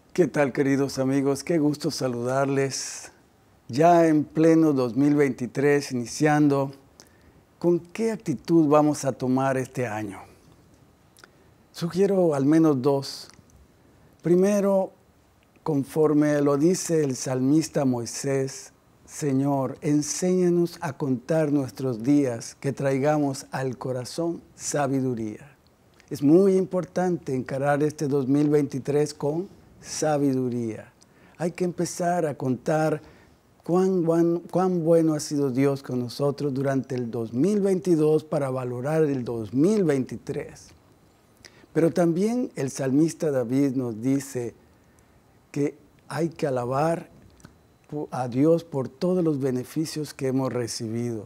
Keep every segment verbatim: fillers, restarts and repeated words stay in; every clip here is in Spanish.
¿Qué tal, queridos amigos? Qué gusto saludarles. Ya en pleno dos mil veintitrés, iniciando, ¿con qué actitud vamos a tomar este año? Sugiero al menos dos. Primero, conforme lo dice el salmista Moisés, Señor, enséñanos a contar nuestros días, que traigamos al corazón sabiduría. Es muy importante encarar este dos mil veintitrés con sabiduría. Hay que empezar a contar cuán, cuán, cuán bueno ha sido Dios con nosotros durante el dos mil veintidós para valorar el dos mil veintitrés. Pero también el salmista David nos dice que hay que alabar a Dios por todos los beneficios que hemos recibido.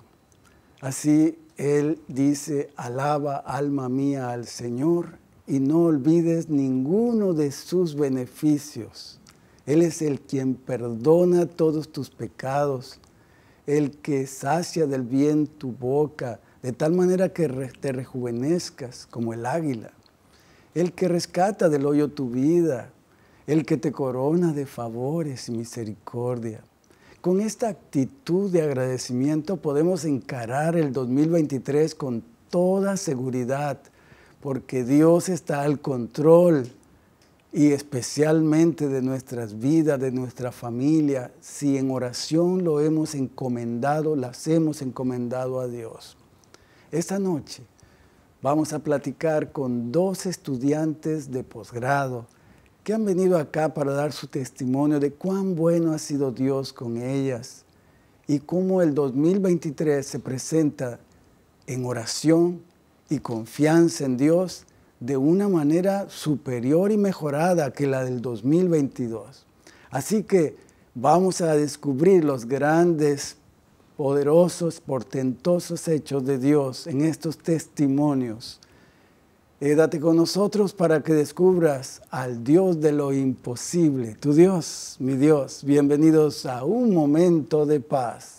Así Él dice, alaba alma mía al Señor y no olvides ninguno de sus beneficios. Él es el quien perdona todos tus pecados, el que sacia del bien tu boca, de tal manera que te rejuvenezcas como el águila, el que rescata del hoyo tu vida, el que te corona de favores y misericordia. Con esta actitud de agradecimiento podemos encarar el dos mil veintitrés con toda seguridad, porque Dios está al control y especialmente de nuestras vidas, de nuestra familia, si en oración lo hemos encomendado, las hemos encomendado a Dios. Esta noche vamos a platicar con dos estudiantes de posgrado que han venido acá para dar su testimonio de cuán bueno ha sido Dios con ellas y cómo el dos mil veintitrés se presenta en oración y confianza en Dios de una manera superior y mejorada que la del dos mil veintidós. Así que vamos a descubrir los grandes, poderosos, portentosos hechos de Dios en estos testimonios. Quédate con nosotros para que descubras al Dios de lo imposible, tu Dios, mi Dios. Bienvenidos a Un Momento de Paz.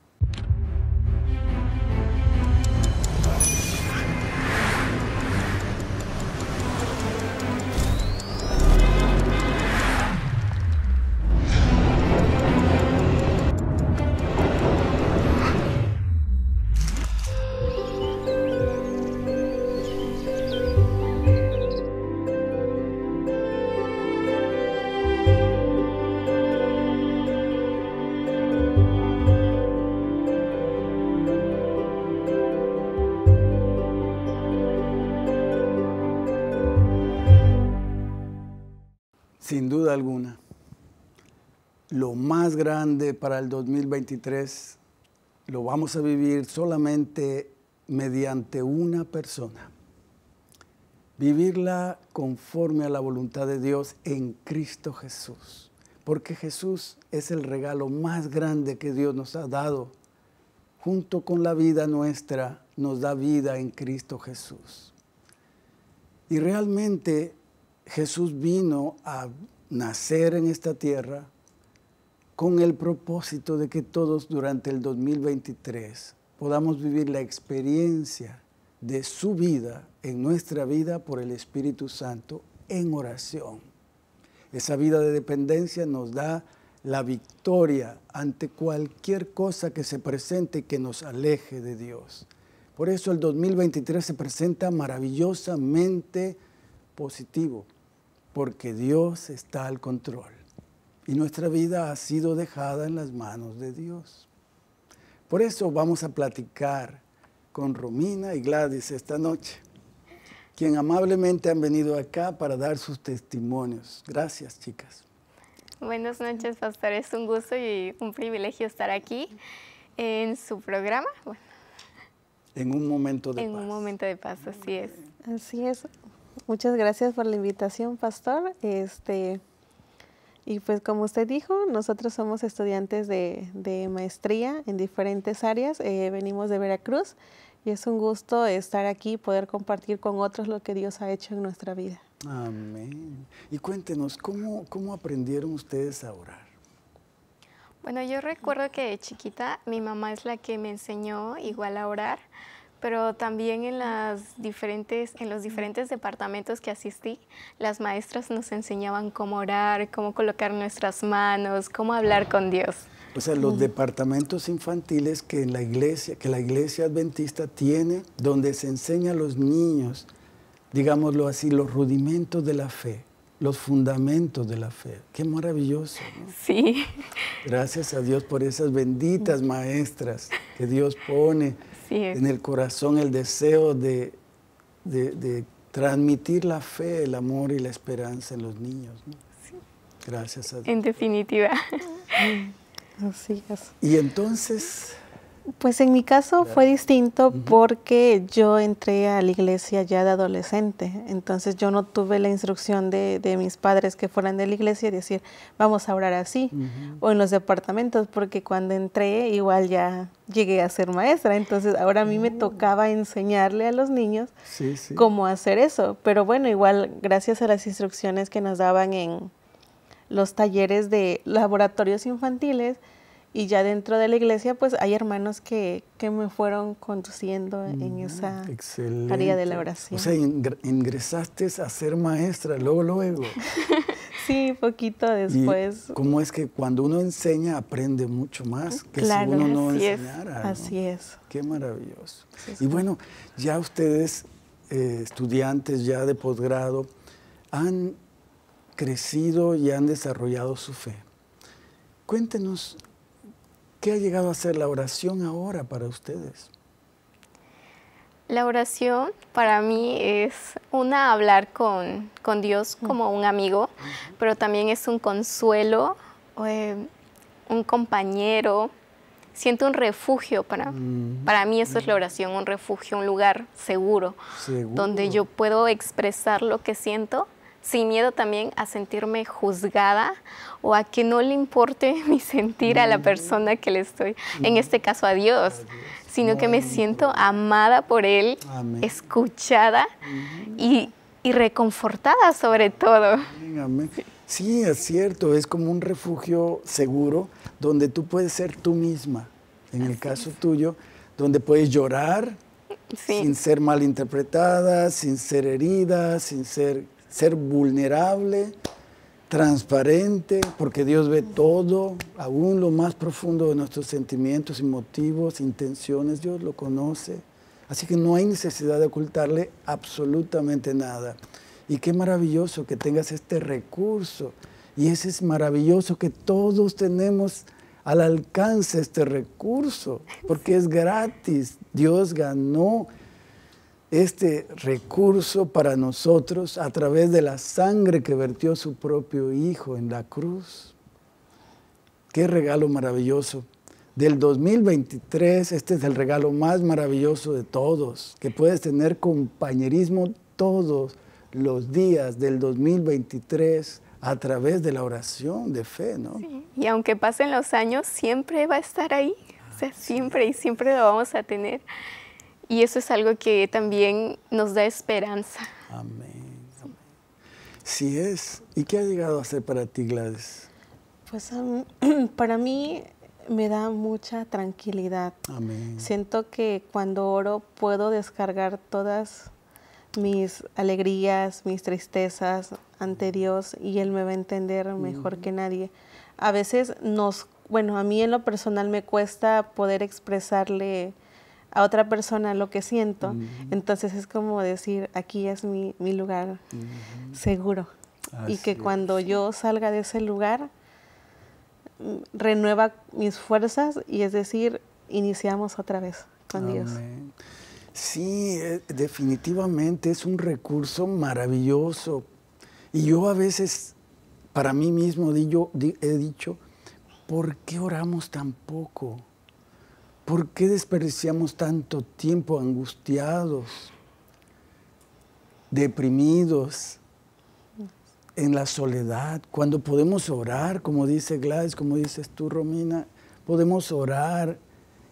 Sin duda alguna, lo más grande para el dos mil veintitrés lo vamos a vivir solamente mediante una persona. Vivirla conforme a la voluntad de Dios en Cristo Jesús. Porque Jesús es el regalo más grande que Dios nos ha dado. Junto con la vida nuestra, nos da vida en Cristo Jesús. Y realmente Jesús vino a nacer en esta tierra con el propósito de que todos durante el dos mil veintitrés podamos vivir la experiencia de su vida en nuestra vida por el Espíritu Santo en oración. Esa vida de dependencia nos da la victoria ante cualquier cosa que se presente que nos aleje de Dios. Por eso el dos mil veintitrés se presenta maravillosamente positivo, porque Dios está al control y nuestra vida ha sido dejada en las manos de Dios. Por eso vamos a platicar con Romina y Gladys esta noche, quien amablemente han venido acá para dar sus testimonios. Gracias, chicas. Buenas noches, pastor. Es un gusto y un privilegio estar aquí en su programa. Bueno, en un momento de en paz. En un momento de paz, así es. Así es. Muchas gracias por la invitación, pastor. Este, y pues como usted dijo, nosotros somos estudiantes de, de maestría en diferentes áreas. Eh, venimos de Veracruz y es un gusto estar aquí y poder compartir con otros lo que Dios ha hecho en nuestra vida. Amén. Y cuéntenos, ¿cómo, cómo aprendieron ustedes a orar? Bueno, yo recuerdo que de chiquita mi mamá es la que me enseñó igual a orar, pero también en, las diferentes, en los diferentes departamentos que asistí, las maestras nos enseñaban cómo orar, cómo colocar nuestras manos, cómo hablar con Dios. O sea, los departamentos infantiles que en la iglesia, que la iglesia adventista tiene, donde se enseña a los niños, digámoslo así, los rudimentos de la fe, los fundamentos de la fe. Qué maravilloso, ¿no? Sí. Gracias a Dios por esas benditas maestras que Dios pone sí. en el corazón el deseo de, de, de transmitir la fe, el amor y la esperanza en los niños, ¿no? Sí. Gracias a Dios. En definitiva. Así es. Y entonces... Pues en mi caso claro. fue distinto uh-huh. porque yo entré a la iglesia ya de adolescente, entonces yo no tuve la instrucción de, de mis padres que fueran de la iglesia y decir, vamos a orar así, uh-huh. o en los departamentos, porque cuando entré igual ya llegué a ser maestra, entonces ahora a mí uh-huh. me tocaba enseñarle a los niños sí, sí. cómo hacer eso, pero bueno, igual gracias a las instrucciones que nos daban en los talleres de laboratorios infantiles, y ya dentro de la iglesia, pues hay hermanos que, que me fueron conduciendo en esa Excelente. área de la oración. O sea, ingresaste a ser maestra, luego, luego. Sí, poquito después. ¿Y cómo es que cuando uno enseña, aprende mucho más que claro, si uno no así enseñara? Es, ¿no? Así es. Qué maravilloso. Es y bueno, ya ustedes, eh, estudiantes ya de posgrado, han crecido y han desarrollado su fe. Cuéntenos, ¿qué ha llegado a ser la oración ahora para ustedes? La oración para mí es una hablar con, con Dios como un amigo, uh-huh. pero también es un consuelo, eh, un compañero. Siento un refugio para, uh-huh. para mí eso es la oración, un refugio, un lugar seguro, seguro, donde yo puedo expresar lo que siento, sin miedo también a sentirme juzgada o a que no le importe mi sentir a la persona que le estoy, en este caso a Dios, sino que me siento amada por Él, Amén. escuchada uh-huh. y, y reconfortada sobre todo. Amén. Sí, es cierto, es como un refugio seguro donde tú puedes ser tú misma, en el Así caso es. tuyo, donde puedes llorar sí. sin ser malinterpretada, sin ser herida, sin ser... ser vulnerable, transparente, porque Dios ve todo, aún lo más profundo de nuestros sentimientos y motivos, intenciones, Dios lo conoce. Así que no hay necesidad de ocultarle absolutamente nada. Y qué maravilloso que tengas este recurso. Y ese es maravilloso que todos tenemos al alcance este recurso, porque es gratis. Dios ganó este recurso para nosotros a través de la sangre que vertió su propio Hijo en la cruz. Qué regalo maravilloso. Del dos mil veintitrés, este es el regalo más maravilloso de todos, que puedes tener compañerismo todos los días del dos mil veintitrés a través de la oración de fe, ¿no? Sí. Y aunque pasen los años, siempre va a estar ahí, o sea, siempre y siempre lo vamos a tener. Y eso es algo que también nos da esperanza. Amén. Amén. Sí es. ¿Y qué ha llegado a ser para ti, Gladys? Pues um, para mí me da mucha tranquilidad. Amén. Siento que cuando oro puedo descargar todas mis alegrías, mis tristezas ante Dios y Él me va a entender mejor uh-huh. que nadie. A veces nos, bueno, a mí en lo personal me cuesta poder expresarle a otra persona lo que siento, uh-huh. entonces es como decir, aquí es mi, mi lugar uh-huh. seguro. Así y que cuando es. yo salga de ese lugar, renueva mis fuerzas y es decir, iniciamos otra vez con Amén. Dios. Sí, definitivamente es un recurso maravilloso. Y yo a veces, para mí mismo, he dicho, ¿por qué oramos tan poco? ¿Por qué desperdiciamos tanto tiempo angustiados, deprimidos, en la soledad? Cuando podemos orar, como dice Gladys, como dices tú, Romina, podemos orar,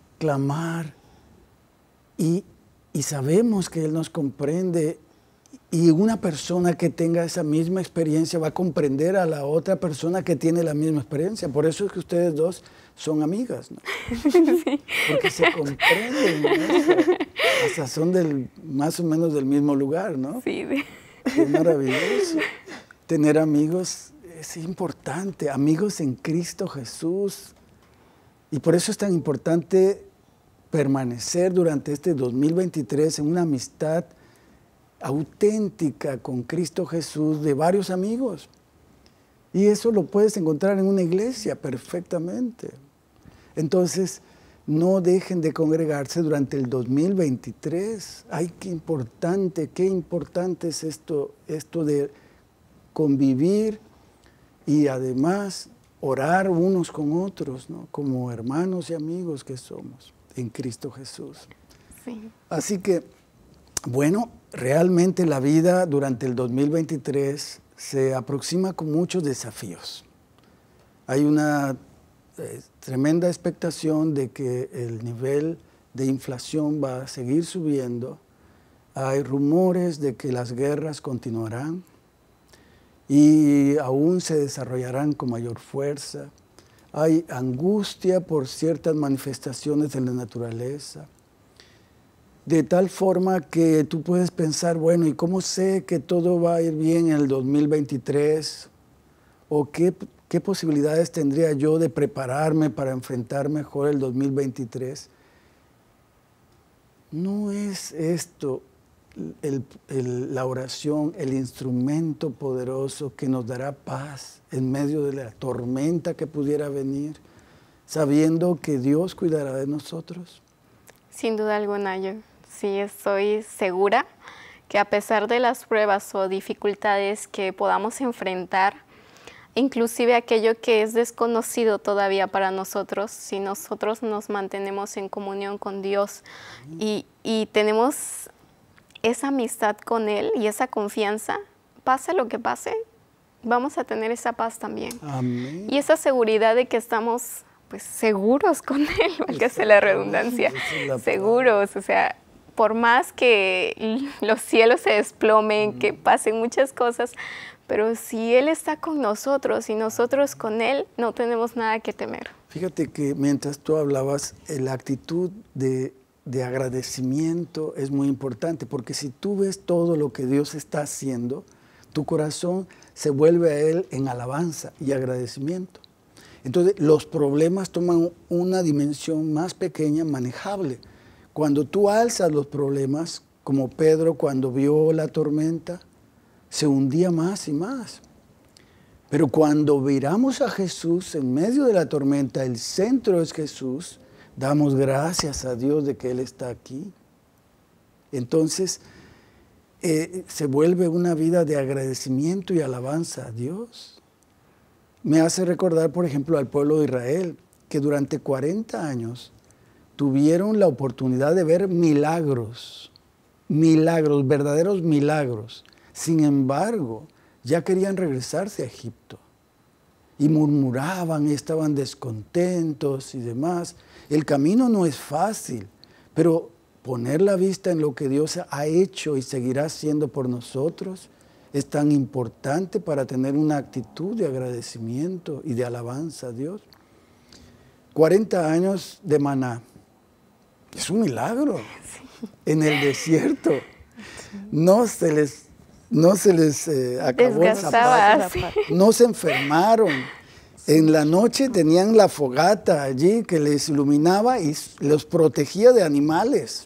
clamar y, y sabemos que Él nos comprende y una persona que tenga esa misma experiencia va a comprender a la otra persona que tiene la misma experiencia. Por eso es que ustedes dos son amigas, ¿no? Sí. Porque se comprenden, ¿no? Hasta son del, más o menos del mismo lugar, ¿no? Sí. sí. Qué maravilloso. Tener amigos es importante, amigos en Cristo Jesús. Y por eso es tan importante permanecer durante este dos mil veintitrés en una amistad auténtica con Cristo Jesús de varios amigos. Y eso lo puedes encontrar en una iglesia perfectamente. Entonces, no dejen de congregarse durante el dos mil veintitrés. Ay, qué importante, qué importante es esto, esto de convivir y además orar unos con otros, ¿no? Como hermanos y amigos que somos en Cristo Jesús. Sí. Así que, bueno, realmente la vida durante el dos mil veintitrés se aproxima con muchos desafíos. Hay una eh, tremenda expectación de que el nivel de inflación va a seguir subiendo. Hay rumores de que las guerras continuarán y aún se desarrollarán con mayor fuerza. Hay angustia por ciertas manifestaciones de la naturaleza. De tal forma que tú puedes pensar, bueno, ¿y cómo sé que todo va a ir bien en el dos mil veintitrés? ¿O qué, qué posibilidades tendría yo de prepararme para enfrentar mejor el dos mil veintitrés? No es esto el, el, la oración, el instrumento poderoso que nos dará paz en medio de la tormenta que pudiera venir, sabiendo que Dios cuidará de nosotros. Sin duda alguna, yo sí estoy segura que a pesar de las pruebas o dificultades que podamos enfrentar, inclusive aquello que es desconocido todavía para nosotros, si nosotros nos mantenemos en comunión con Dios y, y tenemos esa amistad con Él y esa confianza, pase lo que pase, vamos a tener esa paz también. Amén. Y esa seguridad de que estamos pues seguros con Él, porque es la redundancia, es la seguros, o sea, por más que los cielos se desplomen, mm. que pasen muchas cosas, pero si Él está con nosotros y nosotros con Él, no tenemos nada que temer. Fíjate que mientras tú hablabas, la actitud de, de agradecimiento es muy importante, porque si tú ves todo lo que Dios está haciendo, tu corazón se vuelve a Él en alabanza y agradecimiento. Entonces, los problemas toman una dimensión más pequeña, manejable. Cuando tú alzas los problemas, como Pedro cuando vio la tormenta, se hundía más y más. Pero cuando miramos a Jesús en medio de la tormenta, el centro es Jesús, damos gracias a Dios de que Él está aquí. Entonces, eh, se vuelve una vida de agradecimiento y alabanza a Dios. Me hace recordar, por ejemplo, al pueblo de Israel, que durante cuarenta años tuvieron la oportunidad de ver milagros, milagros, verdaderos milagros. Sin embargo, ya querían regresarse a Egipto y murmuraban y estaban descontentos y demás. El camino no es fácil, pero poner la vista en lo que Dios ha hecho y seguirá haciendo por nosotros es tan importante para tener una actitud de agradecimiento y de alabanza a Dios. cuarenta años de maná. Es un milagro. Sí. En el desierto. No se les, no se les eh, acabó el zapato. Sí. No se enfermaron. En la noche tenían la fogata allí que les iluminaba y los protegía de animales.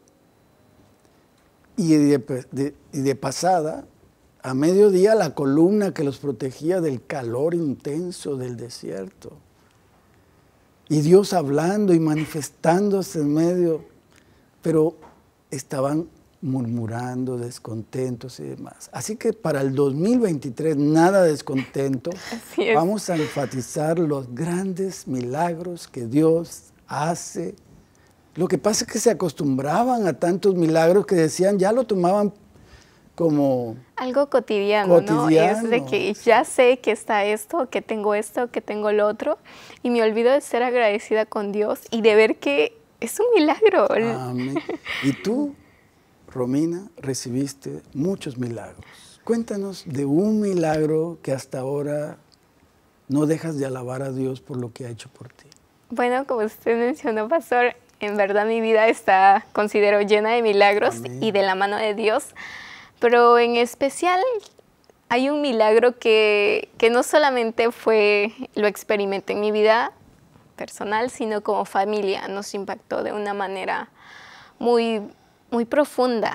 Y de, de, y de pasada, a mediodía, la columna que los protegía del calor intenso del desierto. Y Dios hablando y manifestándose en medio, pero estaban murmurando, descontentos y demás. Así que para el dos mil veintitrés, nada descontento. Vamos a enfatizar los grandes milagros que Dios hace. Lo que pasa es que se acostumbraban a tantos milagros que decían, ya lo tomaban como algo cotidiano, cotidiano, ¿no? Es de que ya sé que está esto, que tengo esto, que tengo lo otro, y me olvido de ser agradecida con Dios y de ver que es un milagro. Amén. Y tú, Romina, recibiste muchos milagros. Cuéntanos de un milagro que hasta ahora no dejas de alabar a Dios por lo que ha hecho por ti. Bueno, como usted mencionó, pastor, en verdad mi vida está, considero, llena de milagros. Amén. Y de la mano de Dios. Pero en especial hay un milagro que, que no solamente fue, lo experimenté en mi vida personal, sino como familia. Nos impactó de una manera muy, muy profunda.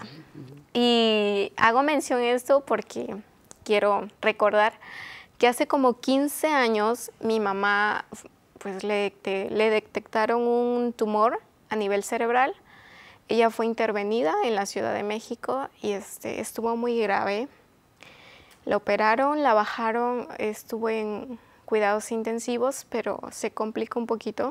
Y hago mención de esto porque quiero recordar que hace como quince años mi mamá, pues le, le detectaron un tumor a nivel cerebral. Ella fue intervenida en la Ciudad de México y este, estuvo muy grave. La operaron, la bajaron, estuvo en cuidados intensivos, pero se complicó un poquito.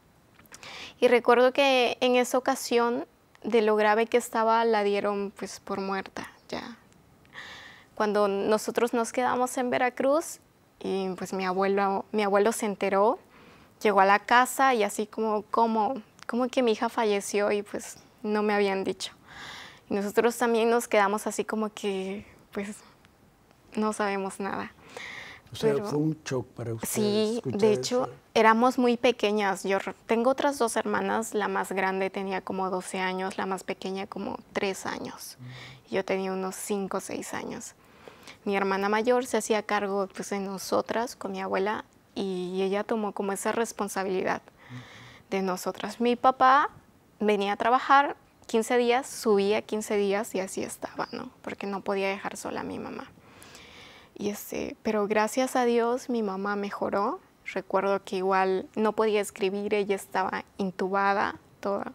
Y recuerdo que en esa ocasión, de lo grave que estaba, la dieron pues por muerta ya. Cuando nosotros nos quedamos en Veracruz, y pues mi abuelo, mi abuelo se enteró, llegó a la casa y así como, como, como que mi hija falleció y pues no me habían dicho. Y nosotros también nos quedamos así como que pues no sabemos nada. O sea, pero fue un shock para ustedes. Sí, de hecho, eso. Éramos muy pequeñas. Yo tengo otras dos hermanas, la más grande tenía como doce años, la más pequeña como tres años. Mm. Yo tenía unos cinco o seis años. Mi hermana mayor se hacía cargo pues, de nosotras con mi abuela y ella tomó como esa responsabilidad mm. de nosotras. Mi papá venía a trabajar quince días, subía quince días y así estaba, ¿no? Porque no podía dejar sola a mi mamá. Y este, pero gracias a Dios mi mamá mejoró. Recuerdo que igual no podía escribir, ella estaba intubada, toda.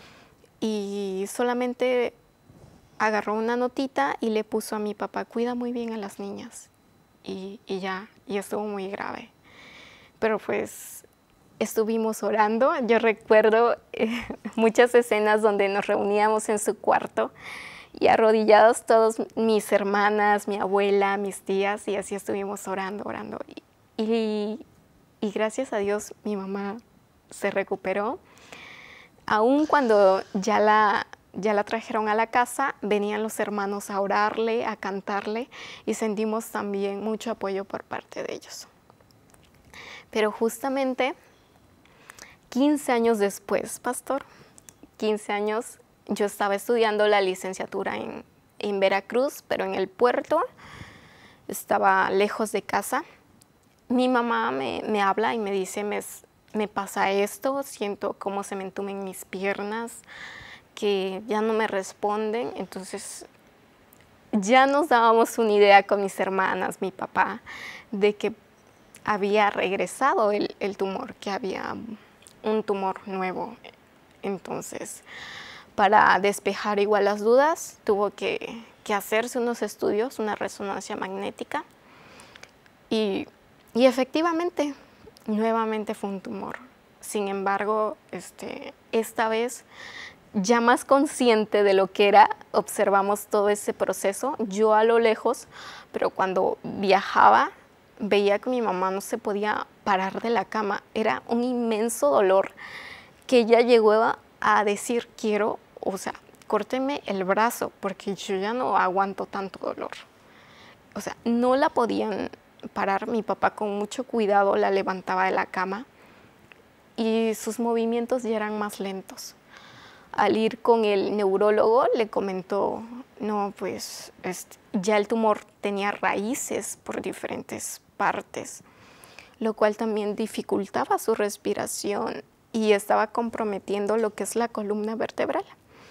Y solamente agarró una notita y le puso a mi papá, cuida muy bien a las niñas. Y, y ya, y estuvo muy grave. Pero pues estuvimos orando. Yo recuerdo eh, muchas escenas donde nos reuníamos en su cuarto y arrodillados todos mis hermanas, mi abuela, mis tías, y así estuvimos orando, orando. Y, y, y gracias a Dios mi mamá se recuperó. Aún cuando ya la, ya la trajeron a la casa, venían los hermanos a orarle, a cantarle, y sentimos también mucho apoyo por parte de ellos. Pero justamente quince años después, pastor, quince años, yo estaba estudiando la licenciatura en, en Veracruz, pero en el puerto, estaba lejos de casa. Mi mamá me, me habla y me dice, me, me pasa esto, siento cómo se me entumen mis piernas, que ya no me responden. Entonces ya nos dábamos una idea con mis hermanas, mi papá, de que había regresado el, el tumor, que había un tumor nuevo. Entonces, para despejar igual las dudas, tuvo que, que hacerse unos estudios, una resonancia magnética. Y, y efectivamente, nuevamente fue un tumor. Sin embargo, este, esta vez, ya más consciente de lo que era, observamos todo ese proceso. Yo a lo lejos, pero cuando viajaba, veía que mi mamá no se podía parar de la cama. Era un inmenso dolor que ella llegó a, a decir, quiero, o sea, córteme el brazo porque yo ya no aguanto tanto dolor. O sea, no la podían parar. Mi papá con mucho cuidado la levantaba de la cama y sus movimientos ya eran más lentos. Al ir con el neurólogo le comentó, no, pues este, ya el tumor tenía raíces por diferentes partes, lo cual también dificultaba su respiración y estaba comprometiendo lo que es la columna vertebral.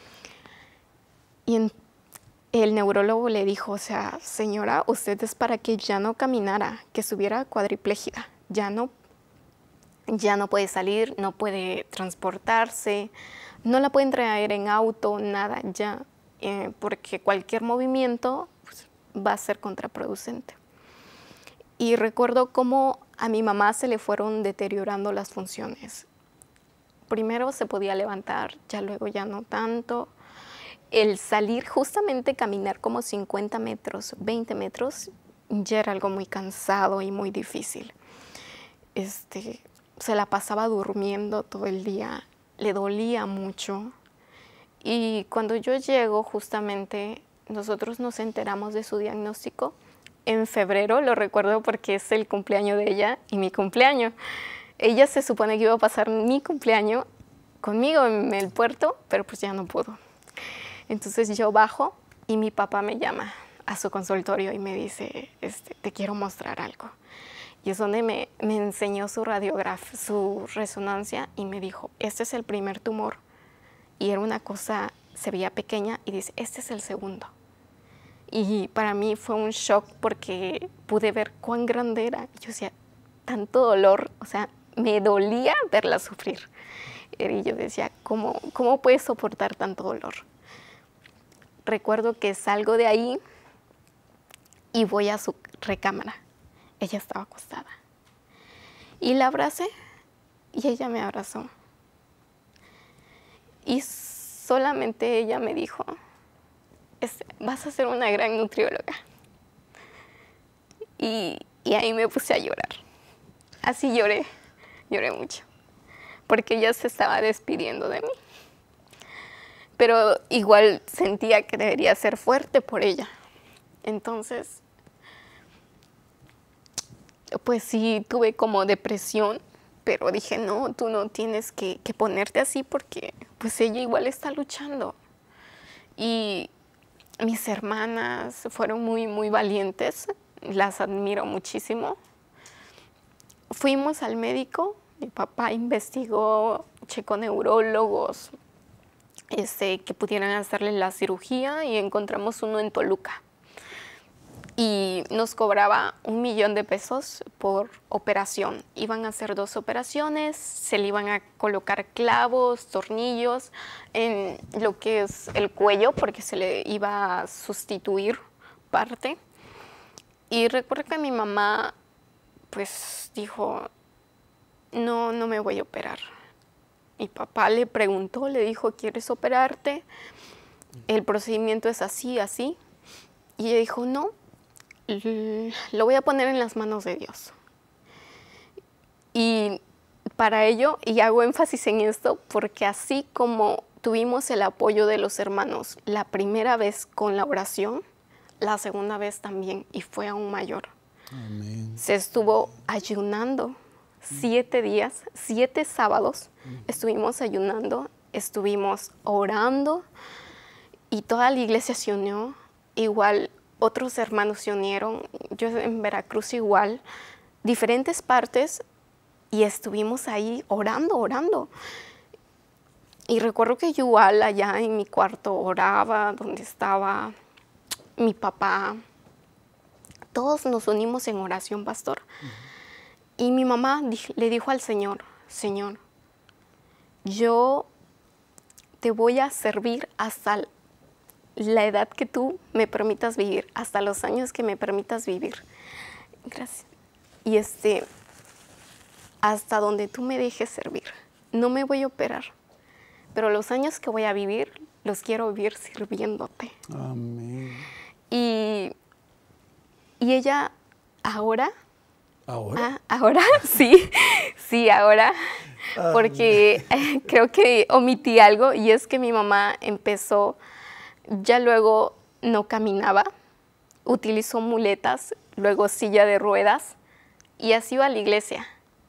Y en, el neurólogo le dijo, o sea, señora, usted es para que ya no caminara, que estuviera cuadriplégida, ya no, ya no puede salir, no puede transportarse, no la pueden traer en auto, nada, ya, eh, porque cualquier movimiento pues, va a ser contraproducente. Y recuerdo cómo a mi mamá se le fueron deteriorando las funciones. Primero se podía levantar, ya luego ya no tanto. El salir, justamente caminar como cincuenta metros, veinte metros, ya era algo muy cansado y muy difícil. Este, se la pasaba durmiendo todo el día, le dolía mucho Y cuando yo llego, justamente, nosotros nos enteramos de su diagnóstico en febrero, lo recuerdo porque es el cumpleaños de ella y mi cumpleaños. Ella se supone que iba a pasar mi cumpleaños conmigo en el puerto, pero pues ya no pudo. Entonces yo bajo y mi papá me llama a su consultorio y me dice, este, te quiero mostrar algo. Y es donde me, me enseñó su radiografía, su resonancia, y me dijo, este es el primer tumor. Y era una cosa, se veía pequeña, y dice, este es el segundo. Y para mí fue un shock porque pude ver cuán grande era. Yo decía, tanto dolor, o sea, me dolía verla sufrir. Y yo decía, ¿cómo, cómo puedes soportar tanto dolor? Recuerdo que salgo de ahí y voy a su recámara. Ella estaba acostada. Y la abracé y ella me abrazó. Y solamente ella me dijo, vas a ser una gran nutrióloga. Y, y ahí me puse a llorar. Así lloré, lloré mucho, porque ella se estaba despidiendo de mí. Pero igual sentía que debería ser fuerte por ella. Entonces, pues sí, tuve como depresión, pero dije, no, tú no tienes que, que ponerte así porque pues ella igual está luchando. Y mis hermanas fueron muy, muy valientes, las admiro muchísimo. Fuimos al médico, mi papá investigó, checó neurólogos este, que pudieran hacerle la cirugía y encontramos uno en Toluca. Y nos cobraba un millón de pesos por operación. Iban a hacer dos operaciones, se le iban a colocar clavos, tornillos en lo que es el cuello, porque se le iba a sustituir parte. Y recuerdo que mi mamá, pues, dijo, no, no me voy a operar. Mi papá le preguntó, le dijo, ¿quieres operarte? El procedimiento es así, así. Y ella dijo, no. Lo voy a poner en las manos de Dios. Y para ello, y hago énfasis en esto, porque así como tuvimos el apoyo de los hermanos la primera vez con la oración, la segunda vez también, y fue aún mayor. Amén. Se estuvo ayunando siete días, siete sábados, estuvimos ayunando, estuvimos orando, y toda la iglesia se unió, igual otros hermanos se unieron, yo en Veracruz igual, diferentes partes, y estuvimos ahí orando, orando. Y recuerdo que yo igual allá en mi cuarto oraba, donde estaba mi papá. Todos nos unimos en oración, pastor. Uh-huh. Y mi mamá le dijo al Señor, Señor, yo te voy a servir hasta el la edad que tú me permitas vivir, hasta los años que me permitas vivir. Gracias. Y este, hasta donde tú me dejes servir. No me voy a operar, pero los años que voy a vivir, los quiero vivir sirviéndote. Amén. Y, y ella ahora... ¿Ahora? Ah, ¿ahora? Sí, sí, ahora. Porque creo que omití algo, y es que mi mamá empezó... Ya luego no caminaba, utilizó muletas, luego silla de ruedas, y así iba a la iglesia.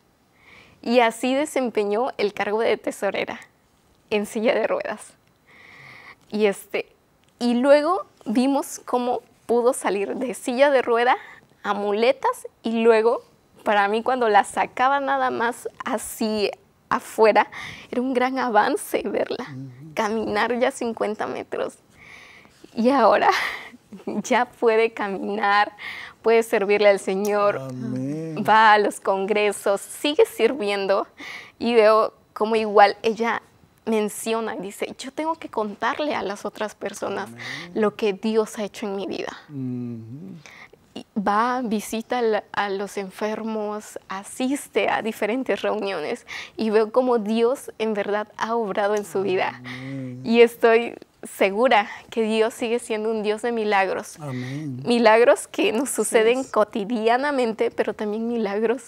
Y así desempeñó el cargo de tesorera en silla de ruedas. Y, este, y luego vimos cómo pudo salir de silla de rueda a muletas, y luego, para mí, cuando la sacaba nada más así afuera, era un gran avance verla, uh-huh. Caminar ya cincuenta metros. Y ahora ya puede caminar, puede servirle al Señor, Amén. Va a los congresos, sigue sirviendo, y veo como igual ella menciona, dice, yo tengo que contarle a las otras personas Amén. Lo que Dios ha hecho en mi vida. Mm-hmm. Y va, visita a los enfermos, asiste a diferentes reuniones, y veo como Dios en verdad ha obrado en su vida. Amén. Y estoy segura que Dios sigue siendo un Dios de milagros. Amén. Milagros que nos suceden sí. cotidianamente, pero también milagros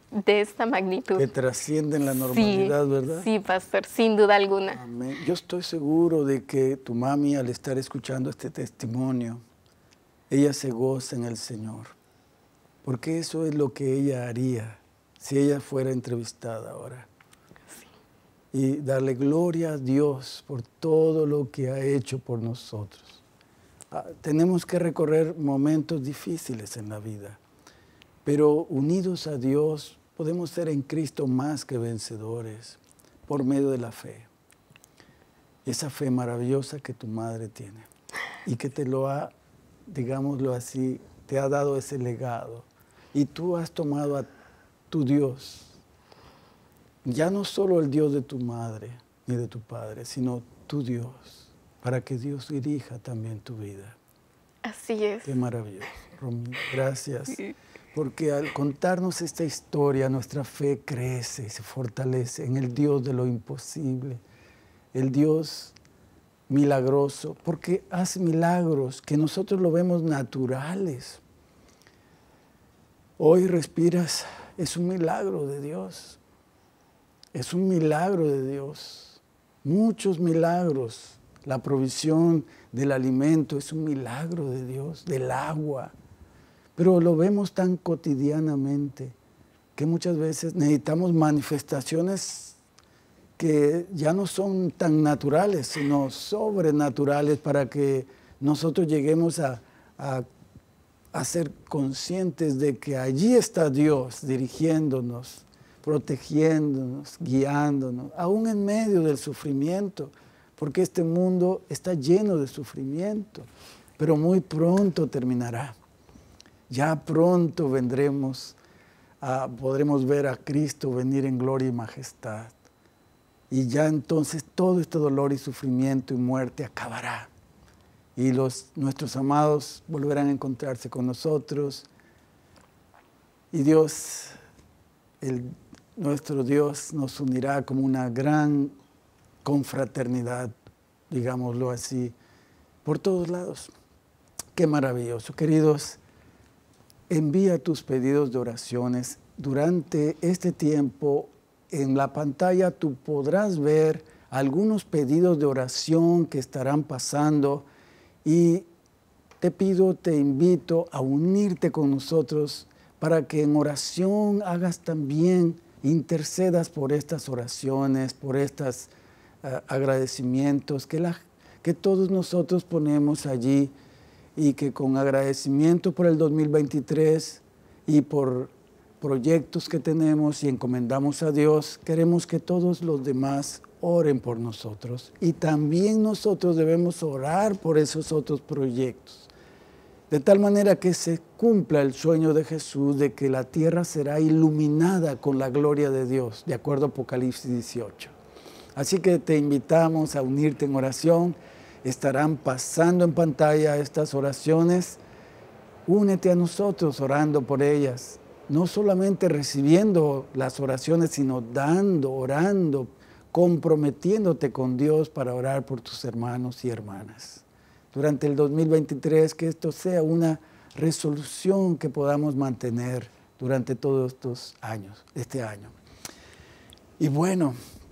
de esta magnitud. Que trascienden la normalidad, sí, ¿verdad? Sí, pastor, sin duda alguna. Amén. Yo estoy seguro de que tu mami, al estar escuchando este testimonio, ella se goza en el Señor, porque eso es lo que ella haría si ella fuera entrevistada ahora. Sí. Y darle gloria a Dios por todo lo que ha hecho por nosotros. Ah, tenemos que recorrer momentos difíciles en la vida, pero unidos a Dios podemos ser en Cristo más que vencedores por medio de la fe. Esa fe maravillosa que tu madre tiene y que te lo ha, digámoslo así, te ha dado ese legado. Y tú has tomado a tu Dios, ya no solo el Dios de tu madre ni de tu padre, sino tu Dios, para que Dios dirija también tu vida. Así es. Qué maravilloso, Romy. Gracias. Sí. Porque al contarnos esta historia, nuestra fe crece y se fortalece en el Dios de lo imposible, el Dios milagroso, porque hace milagros que nosotros lo vemos naturales. Hoy respiras, es un milagro de Dios, es un milagro de Dios, muchos milagros. La provisión del alimento es un milagro de Dios, del agua. Pero lo vemos tan cotidianamente que muchas veces necesitamos manifestaciones que ya no son tan naturales, sino sobrenaturales para que nosotros lleguemos a, a, a ser conscientes de que allí está Dios dirigiéndonos, protegiéndonos, guiándonos, aún en medio del sufrimiento, porque este mundo está lleno de sufrimiento, pero muy pronto terminará. Ya pronto vendremos, a, podremos ver a Cristo venir en gloria y majestad. Y ya entonces todo este dolor y sufrimiento y muerte acabará. Y los, nuestros amados volverán a encontrarse con nosotros. Y Dios, el, nuestro Dios, nos unirá como una gran confraternidad, digámoslo así, por todos lados. Qué maravilloso. Queridos, envía tus pedidos de oraciones. Durante este tiempo, en la pantalla tú podrás ver algunos pedidos de oración que estarán pasando y te pido, te invito a unirte con nosotros para que en oración hagas también, intercedas por estas oraciones, por estos uh, agradecimientos que, la, que todos nosotros ponemos allí y que con agradecimiento por el dos mil veintitrés y por proyectos que tenemos y encomendamos a Dios, queremos que todos los demás oren por nosotros y también nosotros debemos orar por esos otros proyectos, de tal manera que se cumpla el sueño de Jesús de que la tierra será iluminada con la gloria de Dios, de acuerdo a Apocalipsis dieciocho. Así que te invitamos a unirte en oración. Estarán pasando en pantalla estas oraciones. Únete a nosotros orando por ellas. No solamente recibiendo las oraciones, sino dando, orando, comprometiéndote con Dios para orar por tus hermanos y hermanas. Durante el dos mil veintitrés, que esto sea una resolución que podamos mantener durante todos estos años, este año. Y bueno,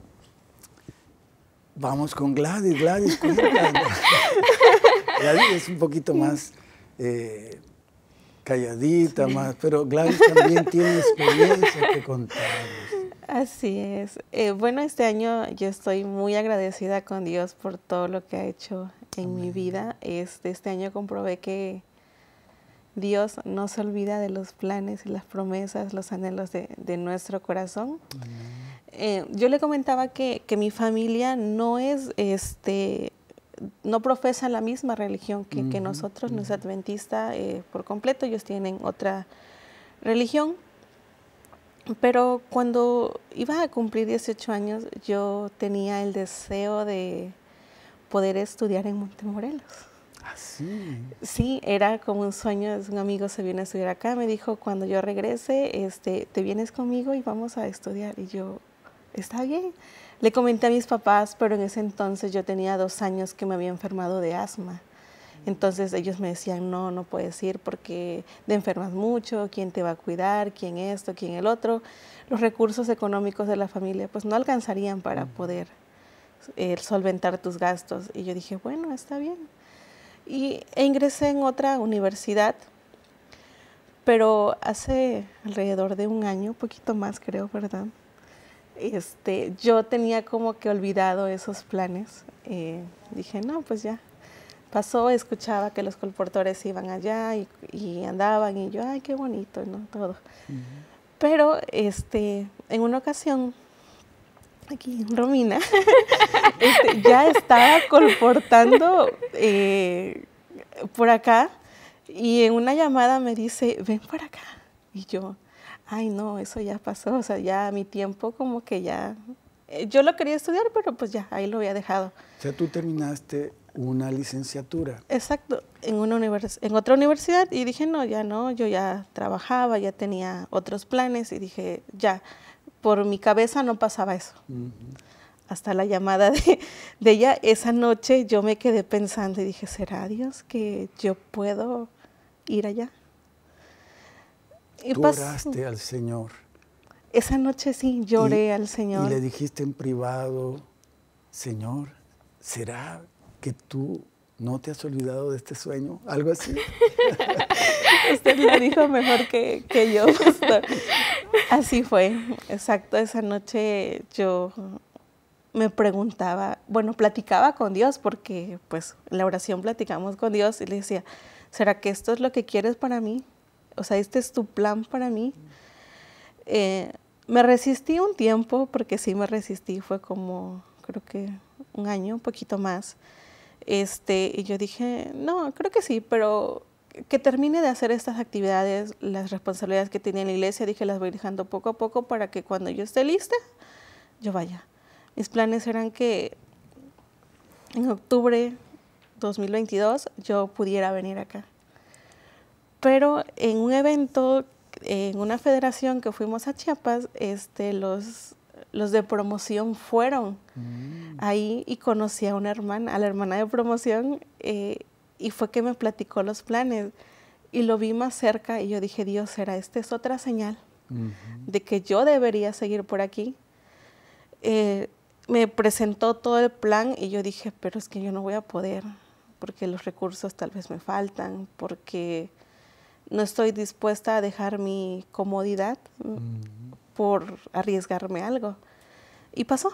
vamos con Gladys. Gladys, cuéntanos. Gladys es un poquito más eh, calladita, sí. más, pero Gladys también tiene experiencia que contarnos. Así es. Eh, bueno, este año yo estoy muy agradecida con Dios por todo lo que ha hecho en Amén. Mi vida. Este, este año comprobé que Dios no se olvida de los planes y las promesas, los anhelos de, de nuestro corazón. Eh, yo le comentaba que, que mi familia no es, este, no profesa la misma religión que, uh-huh, que nosotros, uh-huh. no es adventista eh, por completo, ellos tienen otra religión. Pero cuando iba a cumplir dieciocho años, yo tenía el deseo de poder estudiar en Montemorelos. ¿Ah, sí? Sí, era como un sueño. Un amigo se viene a estudiar acá, me dijo, cuando yo regrese, este, te vienes conmigo y vamos a estudiar. Y yo, está bien. Le comenté a mis papás, pero en ese entonces yo tenía dos años que me había enfermado de asma. Entonces ellos me decían, no, no puedes ir porque te enfermas mucho, ¿quién te va a cuidar? ¿Quién esto? ¿Quién el otro? Los recursos económicos de la familia pues no alcanzarían para poder eh, solventar tus gastos. Y yo dije, bueno, está bien. Y e ingresé en otra universidad, pero hace alrededor de un año, poquito más creo, ¿verdad? Este, yo tenía como que olvidado esos planes. Eh, dije, no, pues ya. Pasó, escuchaba que los colportores iban allá y, y andaban y yo, ay, qué bonito, ¿no? Todo. Uh-huh. Pero este, en una ocasión, aquí Romina, este, ya estaba colportando eh, por acá y en una llamada me dice, ven por acá. Y yo, ay, no, eso ya pasó, o sea, ya mi tiempo como que ya, eh, yo lo quería estudiar, pero pues ya, ahí lo había dejado. O sea, tú terminaste una licenciatura. Exacto, en, una univers en otra universidad y dije, no, ya no, yo ya trabajaba, ya tenía otros planes y dije, ya, por mi cabeza no pasaba eso. Uh-huh. Hasta la llamada de, de ella, esa noche yo me quedé pensando y dije, ¿será Dios que yo puedo ir allá? Y tú oraste al Señor. Esa noche sí, lloré y, al Señor. Y le dijiste en privado, Señor, ¿será que tú no te has olvidado de este sueño? ¿Algo así? Usted lo dijo mejor que, que yo, pastor. Así fue, exacto. Esa noche yo me preguntaba, bueno, platicaba con Dios, porque pues en la oración platicamos con Dios y le decía, ¿será que esto es lo que quieres para mí? O sea, ¿este es tu plan para mí? Eh, me resistí un tiempo, porque sí me resistí, fue como, creo que un año, un poquito más. Este, y yo dije, no, creo que sí, pero que termine de hacer estas actividades, las responsabilidades que tenía en la iglesia, dije, las voy dejando poco a poco para que cuando yo esté lista, yo vaya. Mis planes eran que en octubre dos mil veintidós yo pudiera venir acá. Pero en un evento, en una federación que fuimos a Chiapas, este, los, los de promoción fueron mm. ahí y conocí a una hermana, a la hermana de promoción, eh, y fue que me platicó los planes. Y lo vi más cerca y yo dije, Dios, ¿será esta es otra señal uh-huh. de que yo debería seguir por aquí? Eh, me presentó todo el plan y yo dije, pero es que yo no voy a poder, porque los recursos tal vez me faltan, porque no estoy dispuesta a dejar mi comodidad uh-huh. por arriesgarme algo. Y pasó.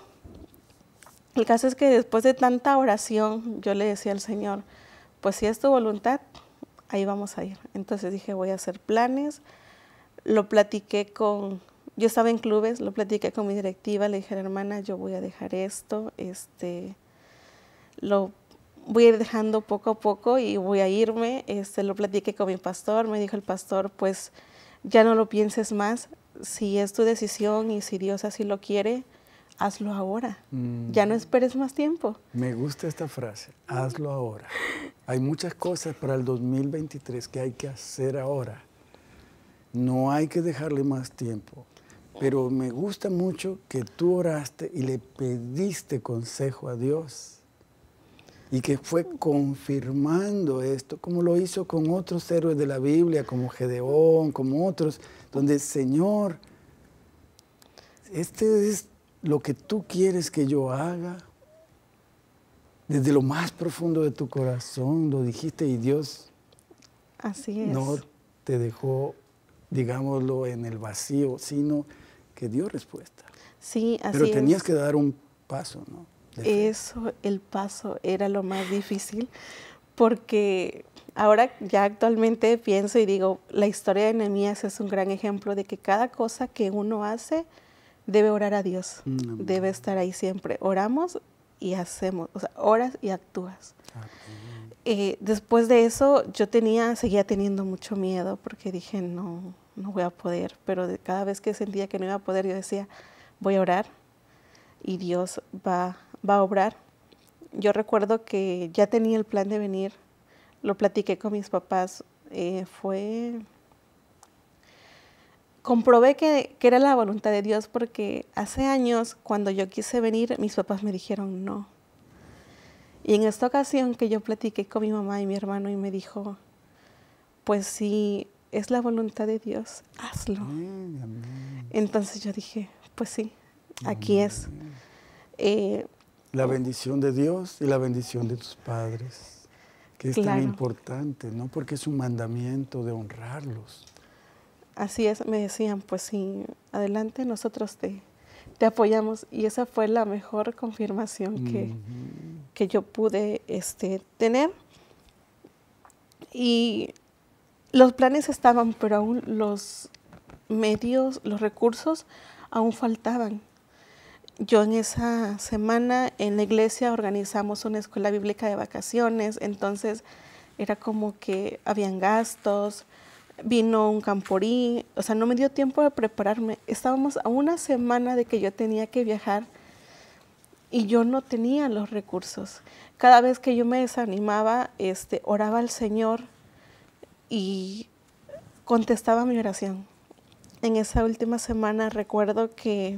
El caso es que después de tanta oración, yo le decía al Señor, pues si es tu voluntad, ahí vamos a ir. Entonces dije, voy a hacer planes. Lo platiqué con, yo estaba en clubes, lo platiqué con mi directiva, le dije, hermana, yo voy a dejar esto, este, lo voy a ir dejando poco a poco y voy a irme. Este, lo platiqué con mi pastor, me dijo el pastor, pues ya no lo pienses más, si es tu decisión y si Dios así lo quiere, hazlo ahora, mm. ya no esperes más tiempo. Me gusta esta frase, hazlo ahora. Hay muchas cosas para el dos mil veintitrés que hay que hacer ahora. No hay que dejarle más tiempo. Pero me gusta mucho que tú oraste y le pediste consejo a Dios. Y que fue confirmando esto, como lo hizo con otros héroes de la Biblia, como Gedeón, como otros, donde, Señor, este es lo que tú quieres que yo haga. Desde lo más profundo de tu corazón lo dijiste y Dios Así es. no te dejó, digámoslo, en el vacío, sino que dio respuesta. Sí, así Pero tenías es. que dar un paso, ¿no? Eso, el paso era lo más difícil, porque ahora ya actualmente pienso y digo, la historia de Nehemías es un gran ejemplo de que cada cosa que uno hace debe orar a Dios, mm. debe estar ahí siempre. Oramos y hacemos, o sea, oras y actúas. Okay. Eh, después de eso yo tenía, seguía teniendo mucho miedo porque dije, no, no voy a poder, pero de cada vez que sentía que no iba a poder, yo decía, voy a orar y Dios va, va a obrar. Yo recuerdo que ya tenía el plan de venir, lo platiqué con mis papás, eh, fue... Comprobé que, que era la voluntad de Dios porque hace años, cuando yo quise venir, mis papás me dijeron no. Y en esta ocasión que yo platiqué con mi mamá y mi hermano y me dijo, pues si es la voluntad de Dios, hazlo. Amén, amén. Entonces yo dije, pues sí, aquí Amén. es. Eh, La bendición de Dios y la bendición de tus padres, que es Claro. tan importante, ¿no? Porque es un mandamiento de honrarlos. Así es, me decían, pues sí, adelante, nosotros te, te apoyamos. Y esa fue la mejor confirmación que, Ujú. que yo pude este, tener. Y los planes estaban, pero aún los medios, los recursos aún faltaban. Yo en esa semana en la iglesia organizamos una escuela bíblica de vacaciones, entonces era como que habían gastos, vino un camporí, o sea, no me dio tiempo de prepararme. Estábamos a una semana de que yo tenía que viajar y yo no tenía los recursos. Cada vez que yo me desanimaba, este, oraba al Señor y contestaba mi oración. En esa última semana recuerdo que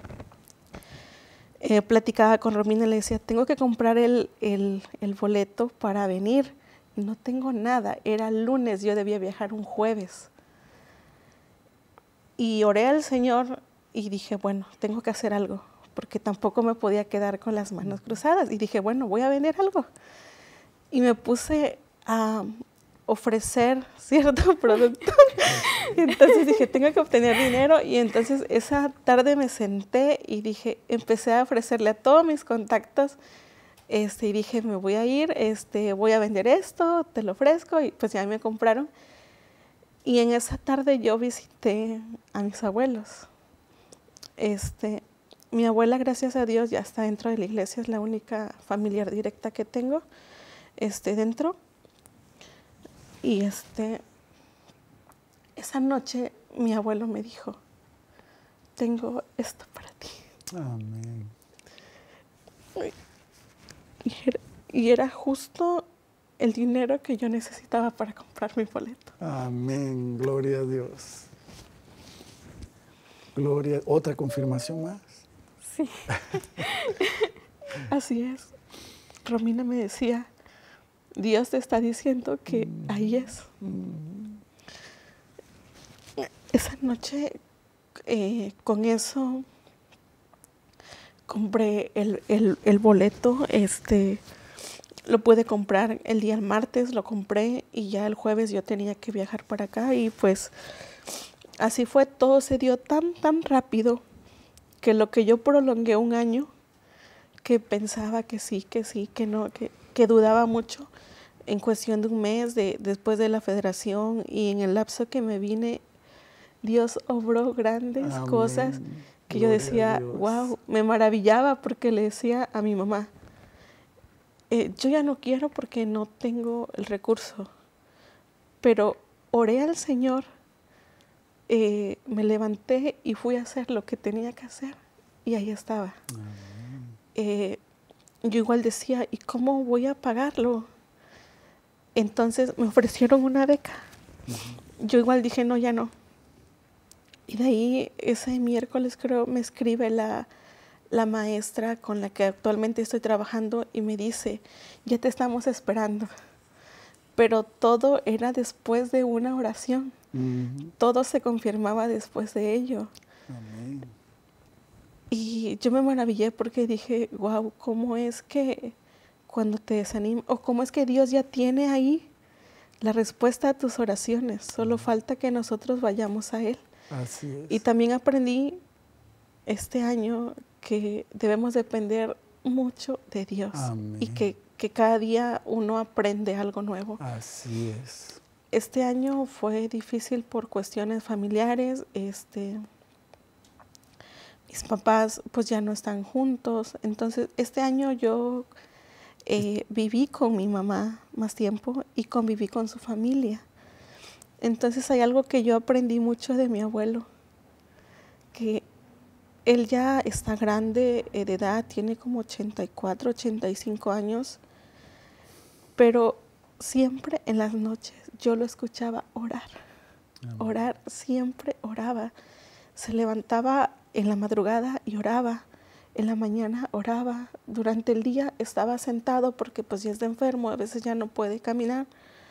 eh, platicaba con Romina y le decía, tengo que comprar el, el, el boleto para venir. Y no tengo nada, era lunes, yo debía viajar un jueves. Y oré al Señor y dije, bueno, tengo que hacer algo, porque tampoco me podía quedar con las manos cruzadas. Y dije, bueno, voy a vender algo. Y me puse a ofrecer cierto producto. Entonces dije, tengo que obtener dinero. Y entonces esa tarde me senté y dije, empecé a ofrecerle a todos mis contactos. Este, y dije, me voy a ir, este, voy a vender esto, te lo ofrezco. Y pues ya me compraron. Y en esa tarde yo visité a mis abuelos. Este, mi abuela, gracias a Dios, ya está dentro de la iglesia. Es la única familiar directa que tengo este, dentro. Y este, esa noche mi abuelo me dijo, tengo esto para ti. Amén. Y era, y era justo el dinero que yo necesitaba para comprar mi boleto. Amén. Gloria a Dios. Gloria. ¿Otra confirmación más? Sí. Así es. Romina me decía, Dios te está diciendo que mm. ahí es. Mm. Esa noche, eh, con eso, compré el, el, el boleto, este, lo pude comprar el día martes, lo compré y ya el jueves yo tenía que viajar para acá y pues así fue, todo se dio tan, tan rápido que lo que yo prolongué un año, que pensaba que sí, que sí, que no, que, que dudaba mucho, en cuestión de un mes de, después de la federación y en el lapso que me vine, Dios obró grandes Amén. Cosas que Gloria yo decía, wow, me maravillaba porque le decía a mi mamá, eh, yo ya no quiero porque no tengo el recurso, pero oré al Señor, eh, me levanté y fui a hacer lo que tenía que hacer y ahí estaba. Eh, yo igual decía, ¿y cómo voy a pagarlo? Entonces me ofrecieron una beca. Uh-huh. Yo igual dije, no, ya no. Y de ahí, ese miércoles creo, me escribe la, la maestra con la que actualmente estoy trabajando y me dice, ya te estamos esperando. Pero todo era después de una oración. Uh-huh. Todo se confirmaba después de ello. Amén. Y yo me maravillé porque dije, wow, ¿cómo es que cuando te desanimas, o cómo es que Dios ya tiene ahí la respuesta a tus oraciones? Solo uh-huh. falta que nosotros vayamos a Él. Así es. Y también aprendí este año que debemos depender mucho de Dios. Amén. Y que, que cada día uno aprende algo nuevo. Así es. Este año fue difícil por cuestiones familiares. Este, mis papás pues ya no están juntos. Entonces este año yo eh, viví con mi mamá más tiempo y conviví con su familia. Entonces hay algo que yo aprendí mucho de mi abuelo, que él ya está grande de edad, tiene como ochenta y cuatro, ochenta y cinco años, pero siempre en las noches yo lo escuchaba orar, Amén. Orar, siempre oraba. Se levantaba en la madrugada y oraba, En la mañana oraba, durante el día estaba sentado porque pues ya está enfermo, a veces ya no puede caminar.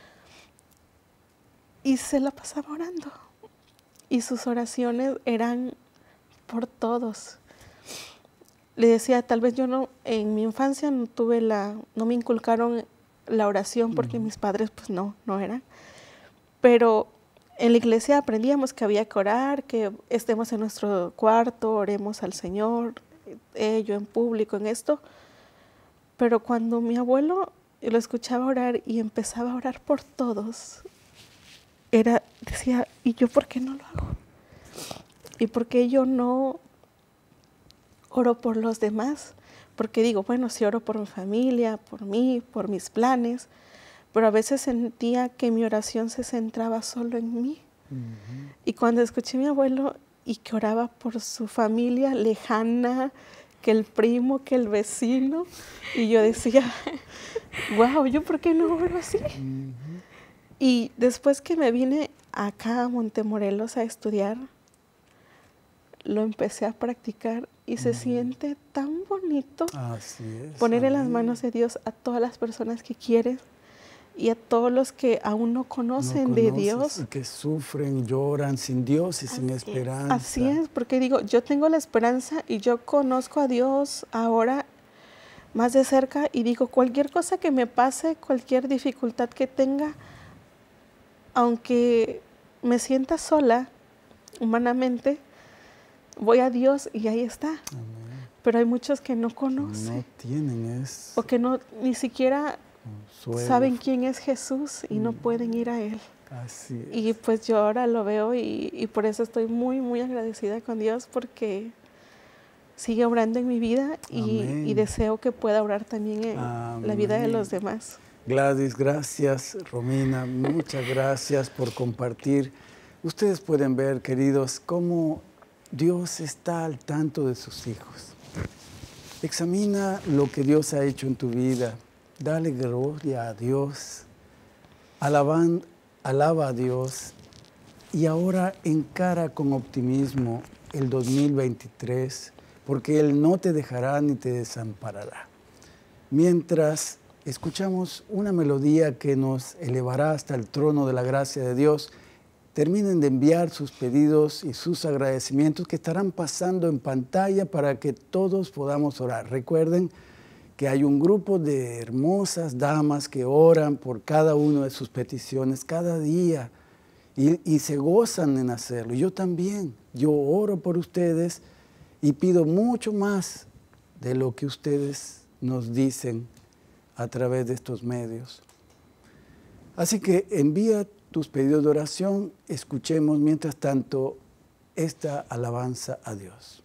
Y se la pasaba orando. Y sus oraciones eran por todos. Le decía, tal vez yo no, en mi infancia no tuve la, no me inculcaron la oración porque uh-huh. mis padres pues no, no eran. Pero en la iglesia aprendíamos que había que orar, que estemos en nuestro cuarto, oremos al Señor, eh, yo en público, en esto. Pero cuando mi abuelo lo escuchaba orar y empezaba a orar por todos, era, decía, ¿y yo por qué no lo hago? ¿Y por qué yo no oro por los demás? Porque digo, bueno, sí oro por mi familia, por mí, por mis planes, pero a veces sentía que mi oración se centraba solo en mí. Uh-huh. Y cuando escuché a mi abuelo y que oraba por su familia lejana, que el primo, que el vecino, y yo decía, wow, ¿yo por qué no oro así? Uh-huh. Y después que me vine acá a Montemorelos a estudiar, lo empecé a practicar y se uh-huh. siente tan bonito Así es, poner amén. en las manos de Dios a todas las personas que quieres y a todos los que aún no conocen no de Dios. Y que sufren, lloran sin Dios y Así sin es. esperanza. Así es, porque digo, yo tengo la esperanza y yo conozco a Dios ahora más de cerca y digo, cualquier cosa que me pase, cualquier dificultad que tenga, aunque me sienta sola humanamente, voy a Dios y ahí está. Amén. Pero hay muchos que no conocen. No tienen eso. O que no, ni siquiera Consuelo. Saben quién es Jesús y no pueden ir a Él. Así es. Y pues yo ahora lo veo y, y por eso estoy muy, muy agradecida con Dios porque sigue obrando en mi vida y, y deseo que pueda obrar también en Amén. La vida de los demás. Gladys, gracias. Romina, muchas gracias por compartir. Ustedes pueden ver, queridos, cómo Dios está al tanto de sus hijos. Examina lo que Dios ha hecho en tu vida. Dale gloria a Dios. Alaban, alaba a Dios. Y ahora encara con optimismo el dos mil veintitrés, porque Él no te dejará ni te desamparará. Mientras escuchamos una melodía que nos elevará hasta el trono de la gracia de Dios, terminen de enviar sus pedidos y sus agradecimientos que estarán pasando en pantalla para que todos podamos orar. Recuerden que hay un grupo de hermosas damas que oran por cada una de sus peticiones cada día y, y se gozan en hacerlo. Yo también, yo oro por ustedes y pido mucho más de lo que ustedes nos dicen a través de estos medios. Así que envía tus pedidos de oración, escuchemos mientras tanto esta alabanza a Dios.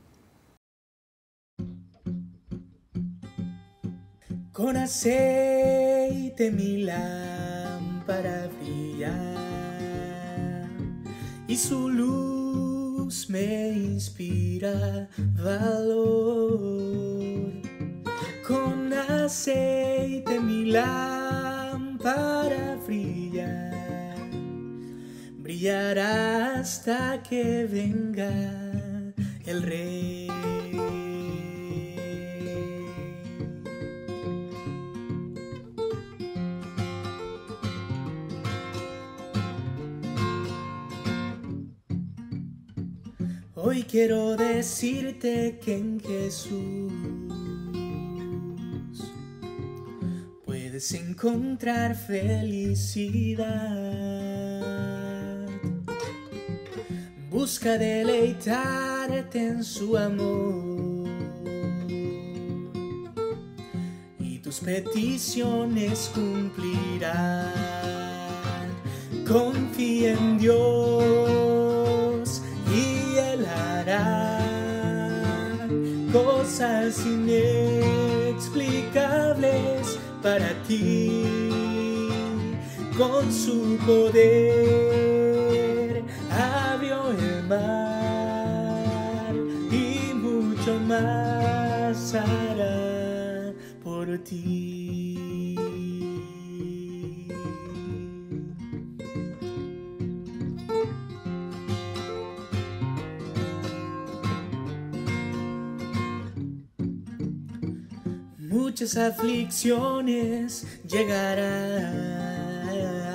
Con aceite mi lámpara brilla y su luz me inspira valor. Con aceite mi lámpara brilla, brillará hasta que venga el Rey. Hoy quiero decirte que en Jesús puedes encontrar felicidad. Busca deleitarte en su amor y tus peticiones cumplirán. Confía en Dios y Él hará cosas inexplicables para ti. Con su poder abrió el mar y mucho más hará por ti. muchas aflicciones llegarán,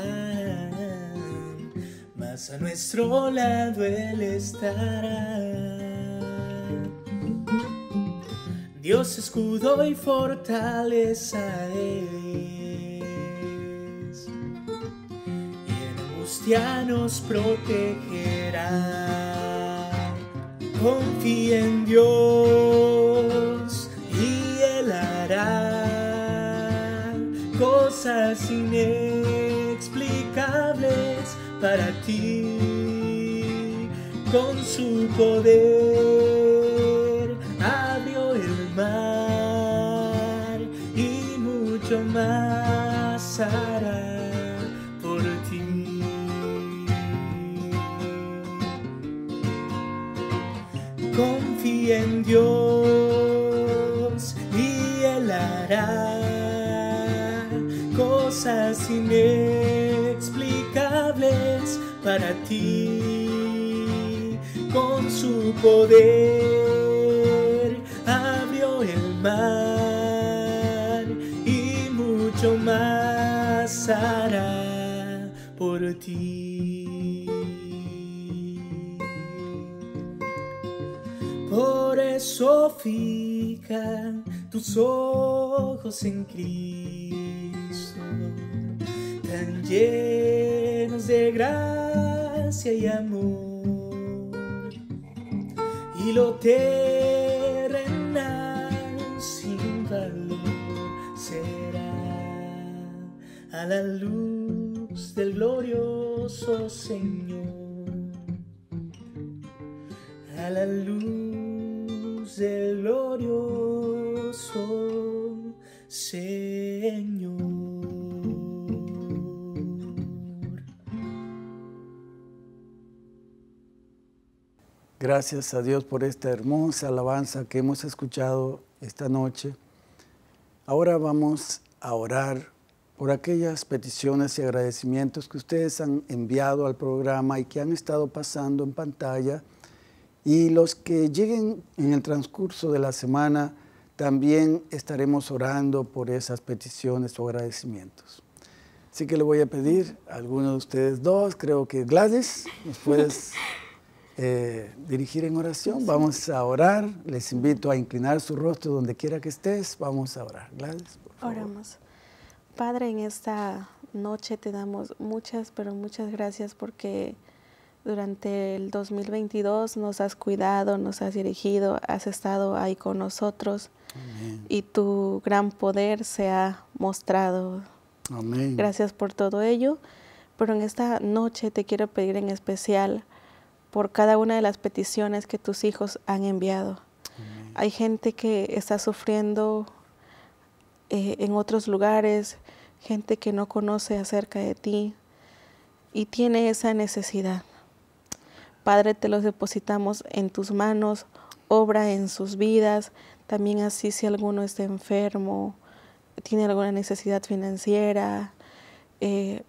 mas a nuestro lado Él estará. Dios escudo y fortaleza es, y en angustia nos protegerá. Confía en Dios y Él hará cosas inexplicables para ti. Con su poder abrió el mar y mucho más hará por ti. Confía en Dios y Él hará cosas inexplicables para ti. Con su poder abrió el mar y mucho más hará por ti. Por eso fija tus ojos en Cristo, tan llenos de gracia y amor, y lo terrenal sin valor será a la luz del glorioso Señor, a la luz del glorioso Señor. Gracias a Dios por esta hermosa alabanza que hemos escuchado esta noche. Ahora vamos a orar por aquellas peticiones y agradecimientos que ustedes han enviado al programa y que han estado pasando en pantalla, y los que lleguen en el transcurso de la semana también estaremos orando por esas peticiones o agradecimientos. Así que le voy a pedir a alguno de ustedes dos, creo que Gladys, ¿nos puedes eh, dirigir en oración? Vamos a orar. Les invito a inclinar su rostro donde quiera que estés. Vamos a orar. Gladys, por favor. Oramos. Padre, en esta noche te damos muchas, pero muchas gracias porque durante el dos mil veintidós nos has cuidado, nos has dirigido, has estado ahí con nosotros. Amén. Y tu gran poder se ha mostrado. Amén. Gracias por todo ello. Pero en esta noche te quiero pedir en especial por cada una de las peticiones que tus hijos han enviado. Amén. Hay gente que está sufriendo eh, en otros lugares, gente que no conoce acerca de ti y tiene esa necesidad. Padre, te los depositamos en tus manos, obra en sus vidas. También así si alguno está enfermo, tiene alguna necesidad financiera eh,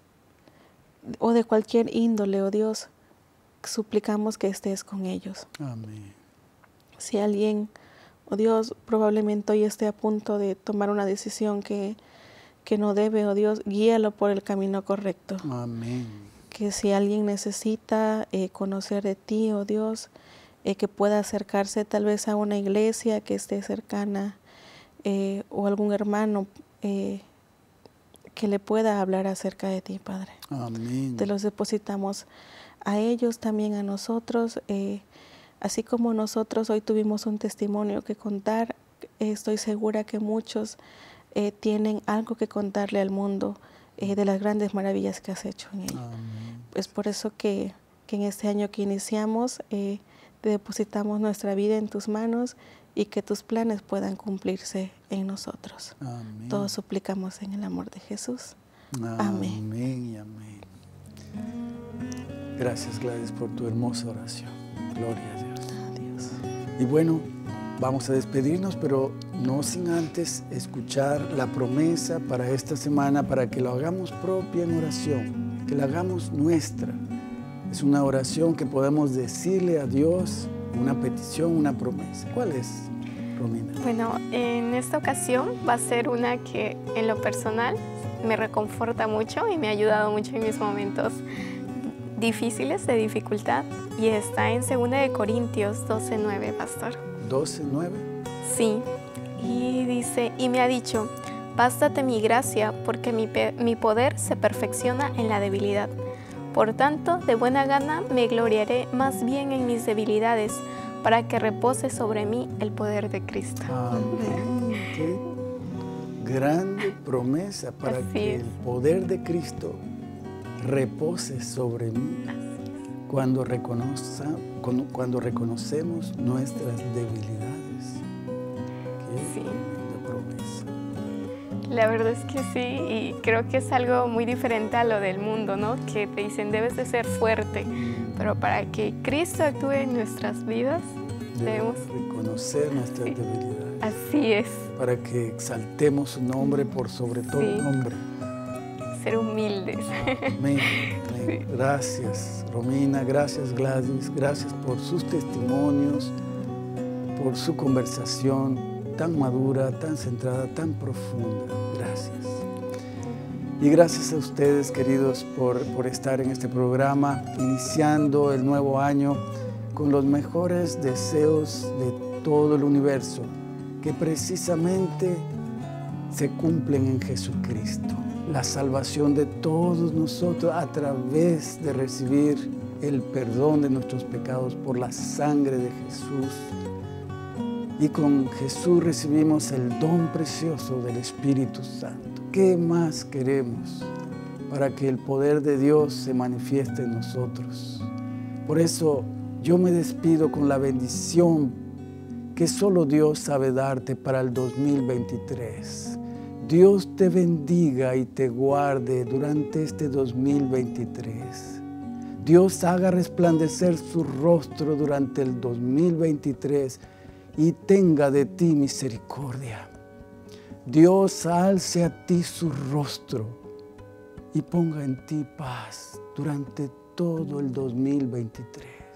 o de cualquier índole, oh Dios, suplicamos que estés con ellos. Amén. Si alguien, oh Dios, probablemente hoy esté a punto de tomar una decisión que, que no debe, oh Dios, guíalo por el camino correcto. Amén. Que si alguien necesita eh, conocer de ti, oh Dios, eh, que pueda acercarse tal vez a una iglesia que esté cercana eh, o algún hermano eh, que le pueda hablar acerca de ti, Padre. Amén. Te los depositamos a ellos, también a nosotros, eh, así como nosotros hoy tuvimos un testimonio que contar, eh, estoy segura que muchos eh, tienen algo que contarle al mundo eh, de las grandes maravillas que has hecho en ellos. Amén. Es por eso que, que en este año que iniciamos, eh, te depositamos nuestra vida en tus manos y que tus planes puedan cumplirse en nosotros. Amén. Todos suplicamos en el amor de Jesús. Amén. Amén y amén. Gracias, Gladys, por tu hermosa oración. Gloria a Dios. Adiós. Y bueno, vamos a despedirnos, pero no sin antes escuchar la promesa para esta semana, para que lo hagamos propia en oración, que la hagamos nuestra. Es una oración que podemos decirle a Dios, una petición, una promesa. ¿Cuál es? Romina? Bueno, en esta ocasión va a ser una que en lo personal me reconforta mucho y me ha ayudado mucho en mis momentos difíciles, de dificultad, y está en segunda de Corintios doce nueve, pastor. doce nueve. Sí, y dice, y me ha dicho, bástate mi gracia, porque mi, mi poder se perfecciona en la debilidad. Por tanto, de buena gana me gloriaré más bien en mis debilidades, para que repose sobre mí el poder de Cristo. Amén. Qué grande promesa para Así que es. el poder de Cristo repose sobre mí cuando, reconoza, cuando, cuando reconocemos nuestras debilidades. Qué Sí. linda promesa. La verdad es que sí, y creo que es algo muy diferente a lo del mundo, ¿no? Que te dicen, debes de ser fuerte, pero para que Cristo actúe en nuestras vidas, debemos... Debemos reconocer nuestras Sí. debilidades Así es, para que exaltemos su nombre por sobre todo Sí. nombre. ser humildes. Amén. Amén. Gracias, Romina. Gracias, Gladys. Gracias por sus testimonios, por su conversación tan madura, tan centrada, tan profunda. Gracias. Y gracias a ustedes, queridos, por, por estar en este programa, iniciando el nuevo año con los mejores deseos de todo el universo, que precisamente se cumplen en Jesucristo. La salvación de todos nosotros a través de recibir el perdón de nuestros pecados por la sangre de Jesús. Y con Jesús recibimos el don precioso del Espíritu Santo. ¿Qué más queremos para que el poder de Dios se manifieste en nosotros? Por eso yo me despido con la bendición que solo Dios sabe darte para el dos mil veintitrés. Dios te bendiga y te guarde durante este dos mil veintitrés. Dios haga resplandecer su rostro durante el dos mil veintitrés y tenga de ti misericordia. Dios alce a ti su rostro y ponga en ti paz durante todo el dos mil veintitrés.